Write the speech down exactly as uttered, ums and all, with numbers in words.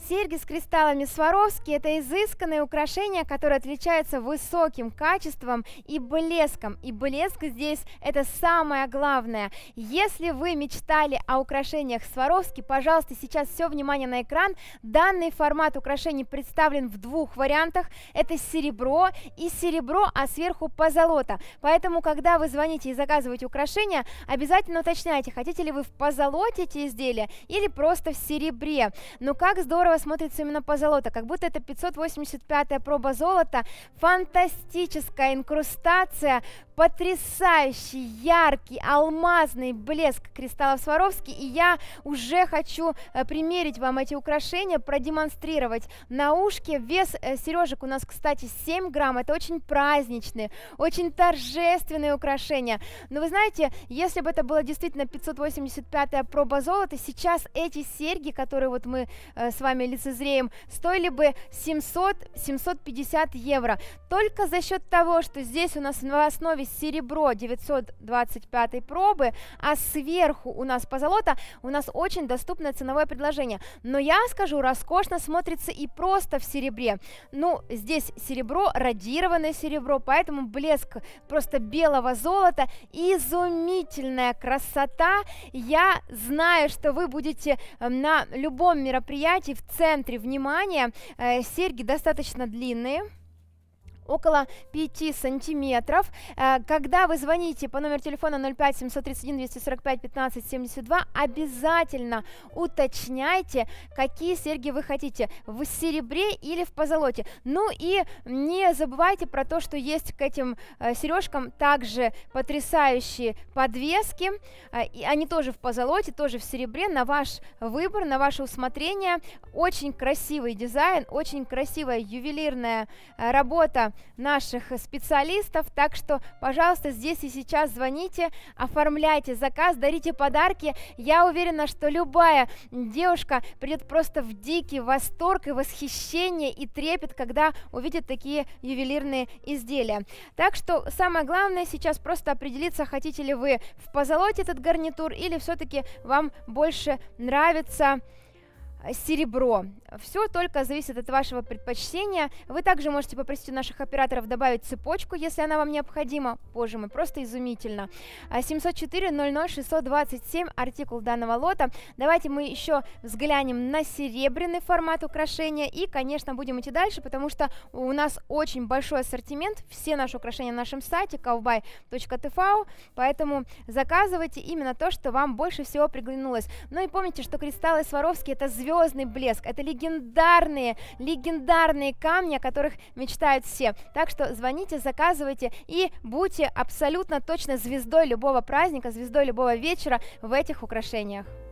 Серьги с кристаллами Сваровски – это изысканные украшения, которые отличаются высоким качеством и блеском. И блеск здесь – это самое главное. Если вы мечтали о украшениях Сваровски, пожалуйста, сейчас все внимание на экран. Данный формат украшений представлен в двух вариантах. Это серебро и серебро, а сверху позолота. Поэтому, когда вы звоните и заказываете украшения, обязательно уточняйте, хотите ли вы в позолоте эти изделия или просто в серебре. Но как здорово смотрится именно позолота, как будто это пятьсот восемьдесят пятая проба золота, фантастическая инкрустация, потрясающий яркий алмазный блеск кристаллов Сваровски, и я уже хочу э, примерить вам эти украшения, продемонстрировать на ушке. Вес э, сережек у нас, кстати, семь грамм, это очень праздничные, очень торжественные украшения. Но вы знаете, если бы это было действительно пятьсот восемьдесят пятая проба золота, сейчас эти серьги, которые вот мы э, с вами лицезреем, стоили бы семьсот — семьсот пятьдесят евро. Только за счет того, что здесь у нас в основе серебро девятьсот двадцать пятой пробы, а сверху у нас позолота, у нас очень доступное ценовое предложение. Но я скажу, роскошно смотрится и просто в серебре. Ну, здесь серебро, радированное серебро, поэтому блеск просто белого золота, изумительная красота. Я знаю, что вы будете на любом мероприятии в центре внимания. Э, серьги достаточно длинные, около пяти сантиметров. Когда вы звоните по номеру телефона ноль пять семьсот тридцать один двести сорок пять пятнадцать семьдесят два, обязательно уточняйте, какие серьги вы хотите, в серебре или в позолоте. Ну и не забывайте про то, что есть к этим сережкам также потрясающие подвески, и они тоже в позолоте, тоже в серебре, на ваш выбор, на ваше усмотрение. Очень красивый дизайн, очень красивая ювелирная работа наших специалистов, так что, пожалуйста, здесь и сейчас звоните, оформляйте заказ, дарите подарки. Я уверена, что любая девушка придет просто в дикий восторг и восхищение и трепет, когда увидит такие ювелирные изделия. Так что самое главное сейчас просто определиться, хотите ли вы в позолоте этот гарнитур или все-таки вам больше нравится серебро. Все только зависит от вашего предпочтения. Вы также можете попросить у наших операторов добавить цепочку, если она вам необходима. Боже мой, просто изумительно. семьсот четыре ноль ноль шестьсот двадцать семь, артикул данного лота. Давайте мы еще взглянем на серебряный формат украшения и, конечно, будем идти дальше, потому что у нас очень большой ассортимент. Все наши украшения на нашем сайте ковбай точка ти ви, поэтому заказывайте именно то, что вам больше всего приглянулось. Ну и помните, что кристаллы Сваровски — это звездный блеск, это легендарные, легендарные камни, о которых мечтают все. Так что звоните, заказывайте и будьте абсолютно точно звездой любого праздника, звездой любого вечера в этих украшениях.